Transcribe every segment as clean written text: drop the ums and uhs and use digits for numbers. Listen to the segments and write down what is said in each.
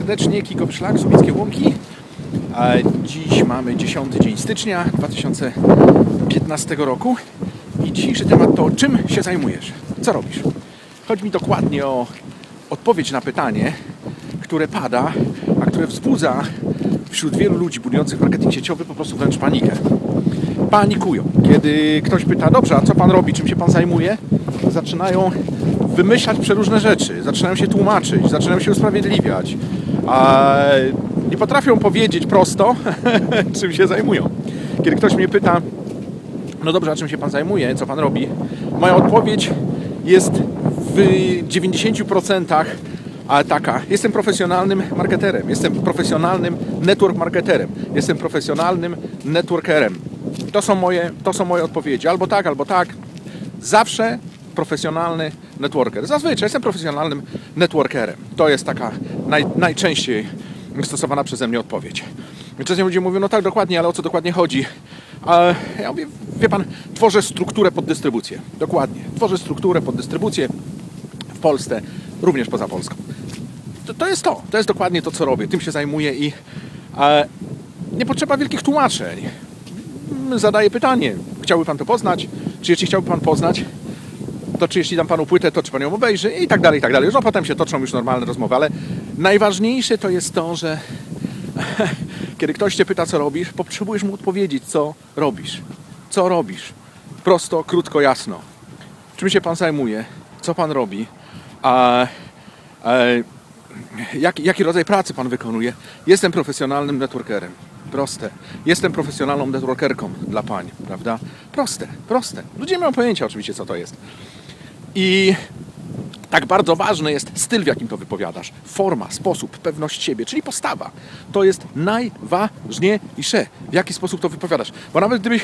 serdecznie, Kikowy Szlak, Słubickie Łąki. Dziś mamy 10 dzień stycznia 2015 roku i dzisiejszy temat to czym się zajmujesz? Co robisz? Chodzi mi dokładnie o odpowiedź na pytanie, które pada, a które wzbudza wśród wielu ludzi budujących marketing sieciowy po prostu wręcz panikę. Panikują. Kiedy ktoś pyta, dobrze, a co pan robi, czym się pan zajmuje? Zaczynają wymyślać przeróżne rzeczy, zaczynają się tłumaczyć, zaczynają się usprawiedliwiać, a nie potrafią powiedzieć prosto, czym się zajmują. Kiedy ktoś mnie pyta, no dobrze, a czym się pan zajmuje, co pan robi? Moja odpowiedź jest w 90% taka. Jestem profesjonalnym marketerem, jestem profesjonalnym network marketerem, jestem profesjonalnym networkerem. To są moje odpowiedzi. Albo tak. Zawsze profesjonalny networker. Zazwyczaj jestem profesjonalnym networkerem. To jest taka najczęściej stosowana przeze mnie odpowiedź. Czasem ludzie mówią, no tak, dokładnie, ale o co dokładnie chodzi? Ja mówię, wie pan, tworzę strukturę pod dystrybucję. Dokładnie. Tworzę strukturę pod dystrybucję w Polsce, również poza Polską. To jest dokładnie to, co robię. Tym się zajmuję i nie potrzeba wielkich tłumaczeń. Zadaję pytanie, chciałby pan to poznać? Czy jeśli chciałby pan poznać, to czy jeśli dam panu płytę, to czy pan ją obejrzy? I tak dalej, i tak dalej. No potem się toczą już normalne rozmowy, ale najważniejsze to jest to, że kiedy ktoś cię pyta, co robisz, potrzebujesz mu odpowiedzieć, co robisz. Co robisz? Prosto, krótko, jasno. Czym się pan zajmuje? Co pan robi? Jaki rodzaj pracy pan wykonuje? Jestem profesjonalnym networkerem. Proste. Jestem profesjonalną networkerką dla pań, prawda? Proste. Ludzie nie mają pojęcia oczywiście, co to jest. I tak bardzo ważny jest styl, w jakim to wypowiadasz. Forma, sposób, pewność siebie, czyli postawa. To jest najważniejsze, w jaki sposób to wypowiadasz. Bo nawet gdybyś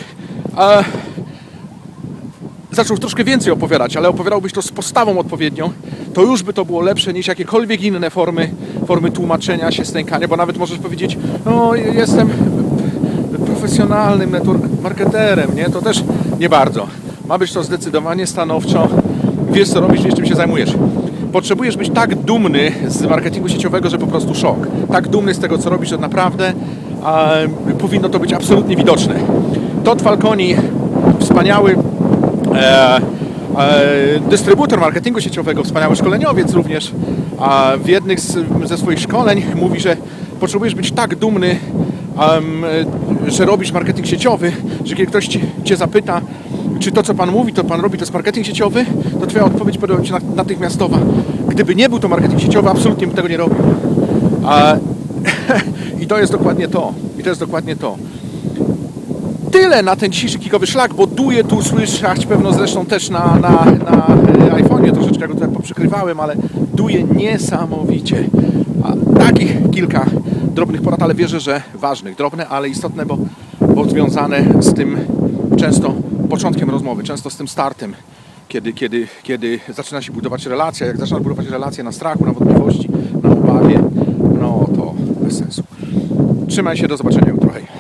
zaczął troszkę więcej opowiadać, ale opowiadałbyś to z postawą odpowiednią, to już by to było lepsze niż jakiekolwiek inne formy tłumaczenia się, stękania, bo nawet możesz powiedzieć, no jestem profesjonalnym network marketerem, nie? To też nie bardzo. Ma być to zdecydowanie stanowczo, wiesz co robisz, wiesz czym się zajmujesz. Potrzebujesz być tak dumny z marketingu sieciowego, że po prostu szok. Tak dumny z tego, co robisz, że naprawdę powinno to być absolutnie widoczne. Todd Falconi, wspaniały dystrybutor marketingu sieciowego, wspaniały szkoleniowiec również, w jednych ze swoich szkoleń mówi, że potrzebujesz być tak dumny, że robisz marketing sieciowy, że kiedy ktoś cię zapyta, czy to, co pan mówi, to pan robi, to jest marketing sieciowy, to twoja odpowiedź będzie natychmiastowa. Gdyby nie był to marketing sieciowy, absolutnie bym tego nie robił. I to jest dokładnie to. Tyle na ten dzisiejszy Kikowy Szlak, bo duje tu słyszeć, pewno zresztą też na iPhone'ie, troszeczkę go tutaj poprzykrywałem, ale duje niesamowicie. Takich kilka drobnych porad, ale wierzę, że ważnych, drobne, ale istotne, bo związane z tym często początkiem rozmowy, często z tym startem, kiedy zaczyna się budować relacja. Jak zaczyna budować relację na strachu, na wątpliwości, na obawie, no to bez sensu. Trzymaj się, do zobaczenia jutro, hej.